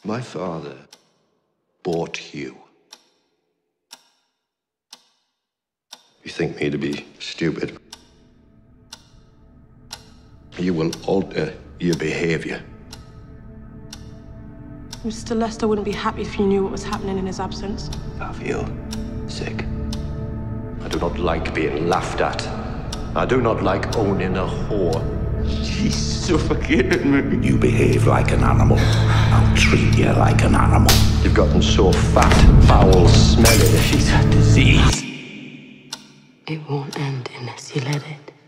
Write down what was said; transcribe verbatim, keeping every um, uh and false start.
My father bought you. You think me to be stupid? You will alter your behavior. Mister Lester wouldn't be happy if you knew what was happening in his absence. I feel sick. I do not like being laughed at. I do not like owning a whore. She's suffocating me. You behave like an animal. I'll treat you like an animal. You've gotten so fat, foul, smelly. She's a disease. It won't end unless you let it.